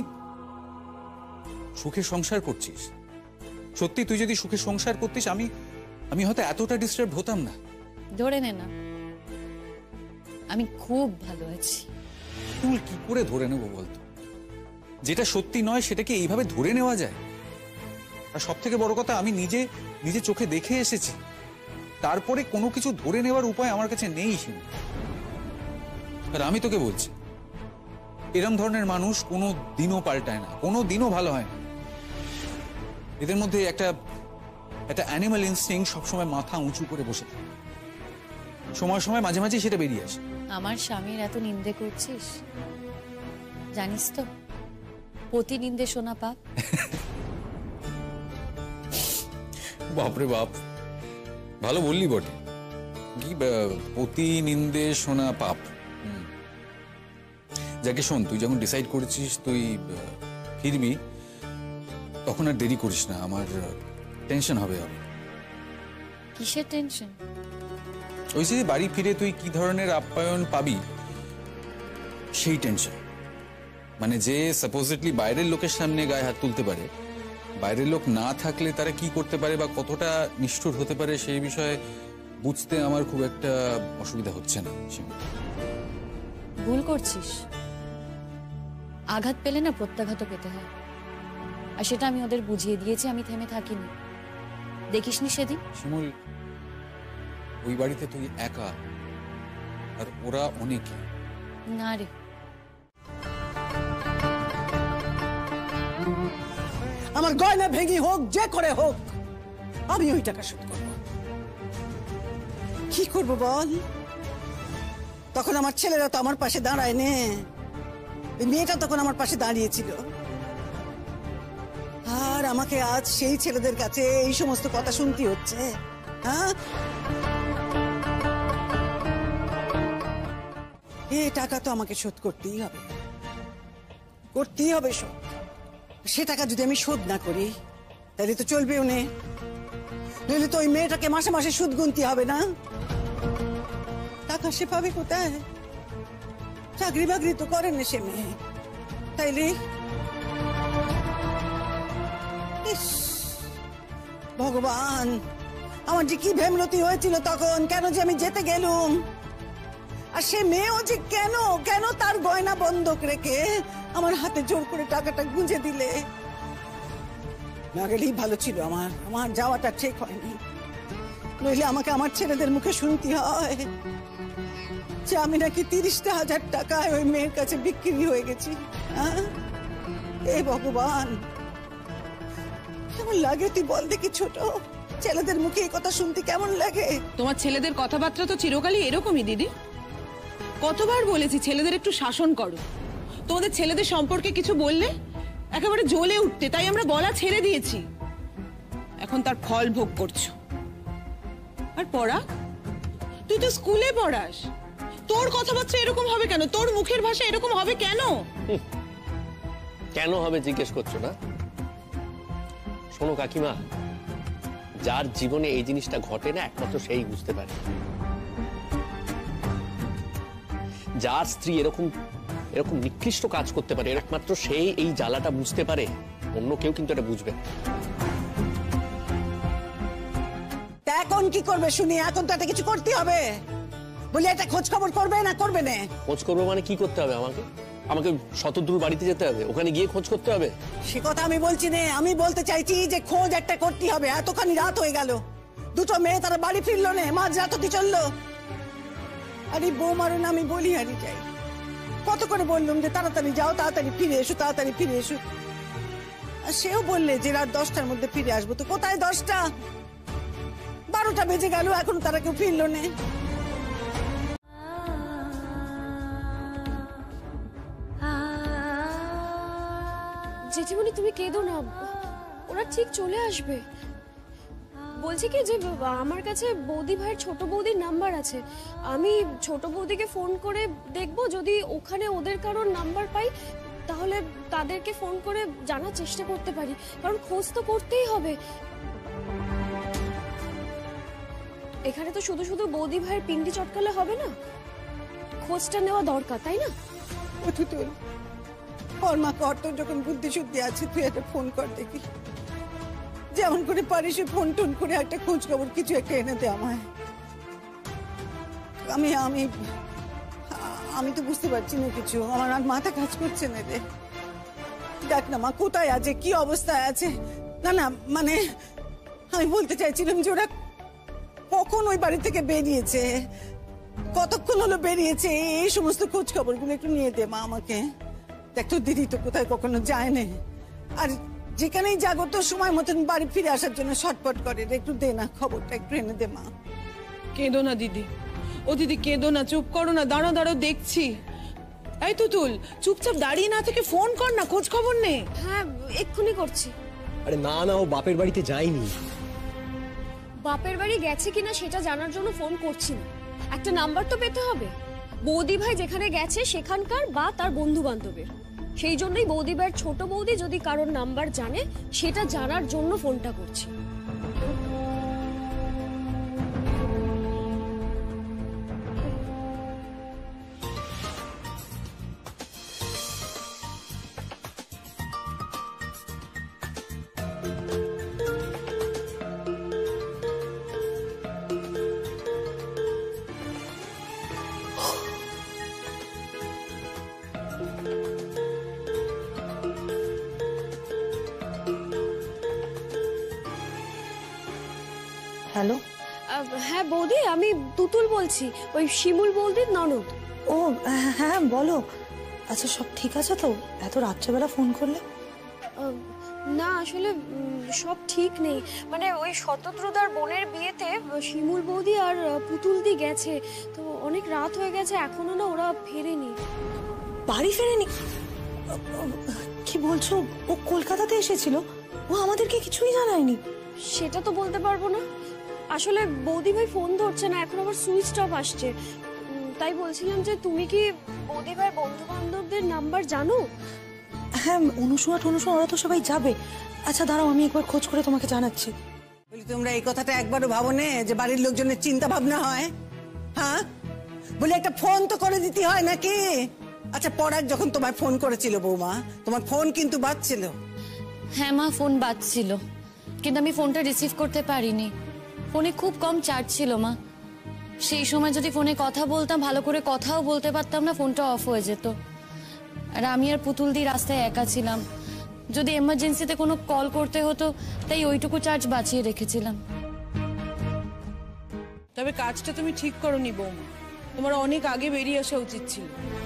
[SPEAKER 12] সুখে সংসার করছিস। সত্যি তুই যদি সুখে সংসার করতিস, আমি আমি হয়তো এতটা ডিস্টার্ব হতাম না।
[SPEAKER 1] ধরে নে না, আমি খুব ভালো আছি।
[SPEAKER 12] তুই কি করে ধরে নেবো বলতো? যেটা সত্যি নয় সেটাকে এইভাবে ধরে নেওয়া যায়? আর সব থেকে বড় কথা, আমি নিজে নিজে চোখে দেখে এসেছি, তারপরে কোনো কিছু ধরে নেওয়ার উপায় আমার কাছে নেই। আর আমি তোকে বলছি, এরম ধরনের মানুষ কোনো দিনও পাল্টায় না, কোনো দিনও ভালো হয় না। এদের মধ্যে একটা একটা অ্যানিমাল ইনস্টিংক্ট সবসময় মাথা উঁচু করে বসে থাকে, সময় সময় মাঝে মাঝে সেটা বেরিয়ে আসে।
[SPEAKER 1] আমার স্বামীর এত নিন্দে করছিস, জানিস তো পতি নিন্দে শোনা পাপ।
[SPEAKER 12] বাপরে বাপ, ভালো বললি বটে। কি পতি নিন্দে শোনা পাপ। যাকে শোন, তুই যখন ডিসাইড করেছিস তুই ফিরবি, তখন আর দেরি করিস না, আমার টেনশন হবে।
[SPEAKER 1] কিসের টেনশন?
[SPEAKER 12] ওই যে বাড়ি ফিরে তুই কি ধরনের আপ্যায়ন পাবি সেই টেনশন। মানে যে সাপোজিটলি বাইরের লোকের সামনে গায়ে হাত তুলতে পারে, বাইরের লোক না থাকলে তারা কি করতে পারে বা কতটা নিষ্ঠুর হতে পারে সেই বিষয়ে বুঝতে আমার খুব একটা অসুবিধা হচ্ছে না।
[SPEAKER 1] ভুল করছিস, আঘাত পেলে না প্রত্যাঘাতও পেতে হয়, আর সেটা আমি ওদের বুঝিয়ে দিয়েছি, আমি থেমে থাকিনি। দেখিসনি সেদিন?
[SPEAKER 12] শিমুল, ওই বাড়িতে তুই একা, আর ওরা অনেকে।
[SPEAKER 1] না রে,
[SPEAKER 7] আমার গয়না ভেঙে হোক, যে করে হোক, আমি ওই টাকা শোধ করব। কি করব বল? তখন আমার ছেলেরা তো আমার পাশে দাঁড়ায় নে, মেয়েটা তখন আমার পাশে দাঁড়িয়েছিল, আর আমাকে আজ সেই ছেলেদের কাছে এই সমস্ত কথা শুনতে হচ্ছে। হ্যাঁ, এই টাকা তো আমাকে শোধ করতেই হবে, করতেই হবে শোধ। সে টাকা যদি আমি শোধ না করি তাহলে তো চলবেও না, নইলে তো ওই মেয়েটাকে মাসে মাসে সুদ গুনতে হবে না। টাকা সে পাবে কোথায়? চাকরি বাকরি তো করেন না সে মেয়ে, তাইলে ভগবান, আমার যে কি ভেমরতি হয়েছিল তখন, কেন যে আমি যেতে গেলুম। আর সে মেয়েও যে কেন কেন তার গয়না বন্ধক রেখে আমার হাতে জোর করে টাকাটা গুঁজে দিলে। না গেলেই ভালো ছিল, আমার আমার যাওয়াটা ঠিক হয়নি, নইলে আমাকে আমার ছেলেদের মুখে শুনতে হয় যে আমি নাকি তিরিশটা হাজার টাকায় ওই মেয়ের কাছে বিক্রি হয়ে গেছি। এ ভগবান, কেমন লাগে তুই বল দেখি ছোট? ছেলেদের মুখে এই কথা শুনতে কেমন লাগে?
[SPEAKER 9] তোমার ছেলেদের কথাবার্তা তো চিরকালই এরকমই দিদি। কতবার বলেছি ছেলেদের একটু শাসন করো, তোমাদের ছেলেদের সম্পর্কে কিছু বললে একেবারে জ্বলে উঠতে, তাই আমরা বলা ছেড়ে দিয়েছি। এখন তার ফল ভোগ করছো। আর পড়া, তুই তো স্কুলে পড়াস, তোর কথাবার্তা এরকম হবে কেন? তোর মুখের ভাষা এরকম হবে কেন?
[SPEAKER 2] কেন হবে জিজ্ঞেস করছো না? শোনো কাকিমা, যার জীবনে এই জিনিসটা ঘটে না একমাত্র সেই বুঝতে পারে। যার স্ত্রী এরকম এরকম নিকৃষ্ট কাজ করতে পারে একমাত্র সেই এই জ্বালাটা বুঝতে পারে, অন্য কেউ কিন্তু এটা বুঝবে না।
[SPEAKER 7] এখন কি করবে শুনি? এখন তো একটা কিছু করতে হবে। বলি একটা খোঁজ খবর করবে না করবে না?
[SPEAKER 2] খোঁজ করবো মানে কি করতে হবে? আমাকে আমাকে শতদূর বাড়িতে যেতে হবে, ওখানে গিয়ে খোঁজ করতে হবে?
[SPEAKER 7] সে কথা আমি বলছি না, আমি বলতে চাইছি যে খোঁজ একটা করতে হবে। এতখানি রাত হয়ে গেল, দুটো মেয়ে তারা বাড়ি ফিরলো না, মাঝ রাত হতে চললো। আরে বৌমারও না আমি বলি হারি যাই, কত করে বললাম যে তাড়াতাড়ি যাও, তাড়াতাড়ি ফিরে এসো, তাড়াতাড়ি ফিরে এসো। আর সেও বললে যে রাত দশটার মধ্যে ফিরে আসবো। তো কোথায় দশটা? বারোটা বেজে গেল, এখন তারা কেউ ফিরলো না।
[SPEAKER 17] জেঠিমণি তুমি কেঁদো না, ওরা ঠিক চলে আসবে। বলছি কি যে আমার কাছে বৌদি ভাইয়ের ছোট বৌদির নাম্বার আছে, আমি ছোট বৌদিকে ফোন করে দেখবো, যদি ওখানে ওদের কারোর নাম্বার পাই তাহলে তাদেরকে ফোন করে জানার চেষ্টা করতে পারি, কারণ খোঁজ তো করতেই হবে। এখানে তো শুধু শুধু বৌদি ভাইয়ের পিন্ডি চটকালে হবে না, খোঁজটা নেওয়া দরকার, তাই না?
[SPEAKER 7] ওর মা কর, তোর যখন বুদ্ধি শুদ্ধি আছে তুই একটা ফোন কর দেখি, যেমন করে পারিস ফোন টোন করে একটা খোঁজ খবর কিছু একটা এনে দে আমায়। আমি আমি আমি তো বুঝতে পারছি না কিছু, আমার আর মাথা কাজ করছে না রে। দেখ না মা কোথায় আছে, কি অবস্থায় আছে। না না মানে আমি বলতে চাইছিলাম যে ওরা কখন ওই বাড়ি থেকে বেরিয়েছে, কতক্ষণ হলো বেরিয়েছে, এই সমস্ত খোঁজ খবরগুলো একটু নিয়ে দে মা আমাকে। দেখ তোর দিদি তো কোথায় কখনো যায় না, আর যেখানেই জাগো তো সময় মতন বাড়ি ফিরে আসার জন্য ছটপট করে, একটু দে না খবরটা, একটু এনে দে মা।
[SPEAKER 9] কেঁদো না দিদি, ও দিদি কেঁদো না, চুপ করো না, দাঁড়ো দাঁড়ো দেখছি। এই তুতুল, চুপচাপ দাঁড়িয়ে না থেকে ফোন কর না, খোঁজ খবর নে।
[SPEAKER 17] হ্যাঁ এক্ষুনি করছি।
[SPEAKER 4] আরে না না, ও বাপের বাড়িতে যায়নি।
[SPEAKER 17] বাপের বাড়ি গেছে কিনা সেটা জানার জন্য ফোন করছি না, একটা নাম্বার তো পেতে হবে। বৌদি ভাই যেখানে গেছে সেখানকার বা তার বন্ধু বান্ধবের, সেই জন্যই বৌদি ভাইয়ের ছোট বৌদি যদি কারোর নাম্বার জানে সেটা জানার জন্য ফোনটা করছি।
[SPEAKER 11] হ্যালো,
[SPEAKER 17] হ্যাঁ বৌদি, আমি তুতুল বলছি, ওই শিমুল বৌদির ননদ।
[SPEAKER 11] ও হ্যাঁ বলো। আচ্ছা সব ঠিক আছে তো? এত রাত্রেবেলা ফোন করলে?
[SPEAKER 17] না আসলে সব ঠিক নেই, মানে ওই শতদ্রুদার বোনের বিয়েতে শিমুল বৌদি আর পুতুল দি গেছে, তো অনেক রাত হয়ে গেছে, এখনো না ওরা ফেরেনি।
[SPEAKER 11] বাড়ি ফেরেনি? কি বলছো? ও কলকাতাতে এসেছিল, ও আমাদেরকে কিছুই জানায়নি?
[SPEAKER 17] সেটা তো বলতে পারবো না, আসলে বৌদি ভাই ফোন ধরছে না, এখন আবার সুইচ অফ আসছে, তাই বলছিলাম যে তুমি কি বৌদি ভাই বন্ধু বান্ধবদের নাম্বার জানো?
[SPEAKER 11] হ্যাঁ, অনুসুয়া টনুসুয়া ওরা তো সবাই যাবে। আচ্ছা দাঁড়াও, আমি একবার খোঁজ করে তোমাকে জানাচ্ছি।
[SPEAKER 7] বলি তোমরা এই কথাটা একবারও ভাবো নে যে বাড়ির লোকজনের চিন্তা ভাবনা হয়? হ্যাঁ বলি একটা ফোন তো করে দিতে হয় নাকি? আচ্ছা পরাগ যখন তোমায় ফোন করেছিল বৌমা, তোমার ফোন কিন্তু বাজছিল।
[SPEAKER 10] হ্যাঁ মা, ফোন বাজছিল, কিন্তু আমি ফোনটা রিসিভ করতে পারিনি, ফোনে খুব কম চার্জ ছিল মা। সেই সময় যদি ফোনে কথা বলতাম, ভালো করে কথাও বলতে পারতাম না, ফোনটা অফ হয়ে যেত। আর আমি আর পুতুল দি রাস্তায় একা ছিলাম, যদি এমার্জেন্সিতে কোনো কল করতে হতো, তাই ওইটুকু চার্জ বাঁচিয়ে রেখেছিলাম।
[SPEAKER 9] তবে কাজটা তুমি ঠিক করোনি বৌমা, তোমার অনেক আগে বেরিয়ে আসা উচিত ছিল।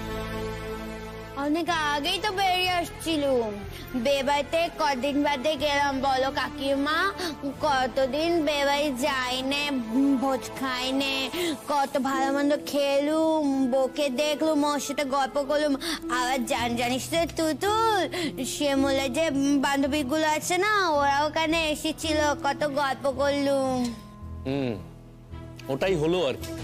[SPEAKER 8] অনেক আগেই তো বেরিয়ে আসছিলুম, বেবাইতে কদিন বাদে গেলাম বলো কাকিমা, কতদিন বেবাই যাইনে, ভোজ খাইনে, কত ভালো মন্দ খেলুম, বউকে দেখলুম, ওর সাথে গল্প করলুম। আবার জান জানিস তো তুতুল, শিমুলের যে বান্ধবী গুলো আছে না, ওরা ওখানে এসেছিল, কত গল্প করলুম।
[SPEAKER 2] হুম ওটাই হলো আর কি।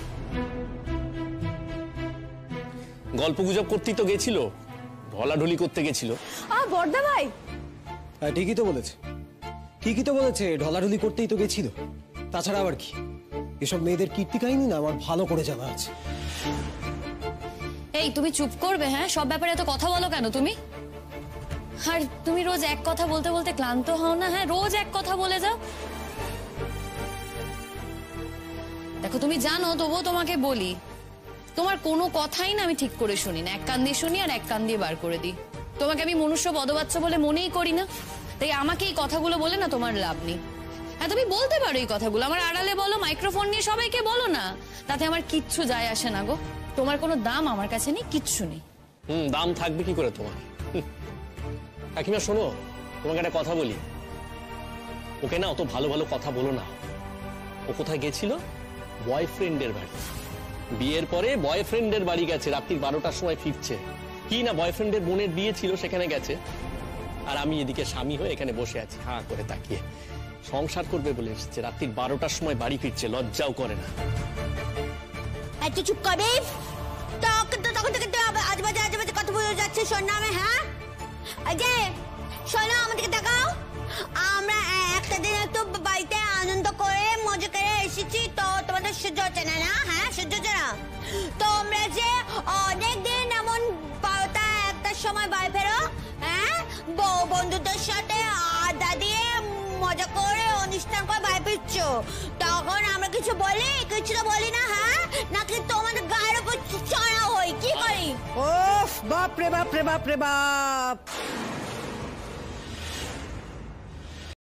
[SPEAKER 2] গল্প গুজব করতেই তো গেছিল, ঢলাঢলি করতে গেছিল।
[SPEAKER 13] আ বড়দা ভাই,
[SPEAKER 4] হ্যাঁ ঠিকই তো বলেছে, ঠিকই তো বলেছে, ঢলাঢলি করতেই তো গেছিল। তাছাড়া আবার কি, এসব মেয়েদের কীর্তি কাহিনী না আমার ভালো করে জানা আছে।
[SPEAKER 10] এই তুমি চুপ করবে? হ্যাঁ, সব ব্যাপারে এত কথা বলো কেন তুমি? আর তুমি রোজ এক কথা বলতে বলতে ক্লান্ত হও না? হ্যাঁ, রোজ এক কথা বলে যাও। দেখো তুমি জানো, তবুও তোমাকে বলি, তোমার কোনো কথাই না আমি ঠিক করে শুনি না। এক কান দিয়ে শুনি আর এক কান দিয়ে বার করে দিই। তোমাকে আমি মনুষ্য পদবাচ্য বলে মনেই করি না, তাই আমাকে এই কথাগুলো বলে না তোমার লাভ নেই। হ্যাঁ, তুমি বলতে পারো এই কথাগুলো, আমার আড়ালে বলো, মাইক্রোফোন নিয়ে সবাইকে বলো না, তাতে আমার কিচ্ছু যায় আসে না গো। তোমার কোনো দাম আমার কাছে নেই, কিচ্ছু নেই।
[SPEAKER 2] হুম, দাম থাকবে কি করে তোমার? কাকিমা শোনো, তোমাকে একটা কথা বলি, ওকে না অত ভালো ভালো কথা বলো না। ও কোথায় গেছিল? বয়ফ্রেন্ডের বাড়ি। বিয়ের পরে বয়ফ্রেন্ডের বাড়ি গেছে, রাত্রি বারোটার সময় ফিরছে। কি না বয়ফ্রেন্ডের বোনের বিয়ে ছিল, সেখানে গেছে। আর আমি এদিকে স্বামী হয়ে এখানে বসে আছি হাঁ করে তাকিয়ে। সংসার করবে বলে এসেছে, রাত্রি বারোটার সময় বাড়ি ফিরছে, লজ্জাও করে না।
[SPEAKER 8] এত চুপ করবে, তখন তো তখন থেকে আজবাজে আজবাজে কথা বলে যাচ্ছে শোন না আমি। হ্যাঁ আজে শোনো, আমাদেরকে দেখাও, আমরা একটা দিন একটু বাড়িতে আনন্দ করে মজা করে এসেছি, তো তোমাদের সহ্য হচ্ছে না? না হ্যাঁ, সহ্য হচ্ছে না। তোমরা যে অনেকদিন এমন বারোটা একটার সময় বাড়ি ফেরো, হ্যাঁ, বন্ধুদের সাথে আড্ডা দিয়ে মজা করে অনুষ্ঠান করে বাড়ি ফিরছ, তখন আমরা কিছু বলি? কিছু তো বলি না। হ্যাঁ, নাকি তোমাদের গায়ের উপর চড়া হই? কি করি?
[SPEAKER 7] ওফ, বাপ রে বাপ রে বাপ রে বাপ,